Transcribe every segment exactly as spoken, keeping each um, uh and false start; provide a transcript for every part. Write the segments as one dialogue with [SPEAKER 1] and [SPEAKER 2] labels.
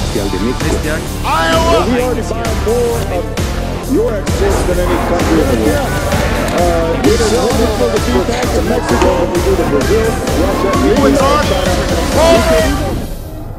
[SPEAKER 1] Social de México.
[SPEAKER 2] Este año.
[SPEAKER 3] Well, we already buy more of your exports than any country in the world. Uh, we don't sell the beef back to Mexico than we do to Brazil, Russia, India, China.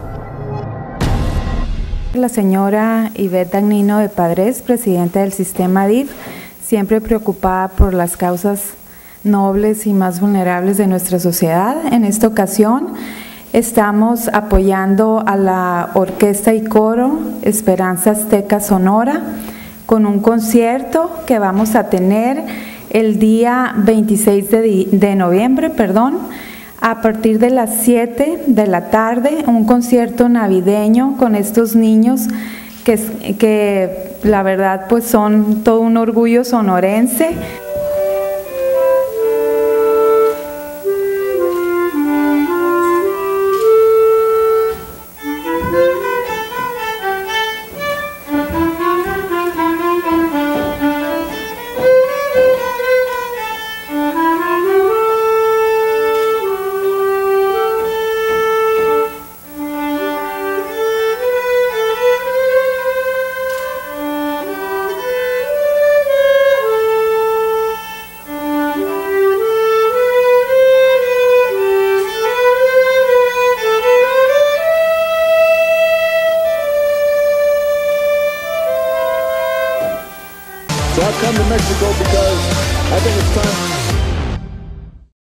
[SPEAKER 4] La señora Ivette Dagnino de Padres, presidenta del sistema D I F, siempre preocupada por las causas nobles y más vulnerables de nuestra sociedad. En esta ocasión estamos apoyando a la Orquesta y Coro Esperanza Azteca Sonora con un concierto que vamos a tener el día veintiséis de noviembre, perdón, a partir de las siete de la tarde, un concierto navideño con estos niños que, que la verdad pues son todo un orgullo sonorense.
[SPEAKER 3] So I've come to Mexico because I think it's time.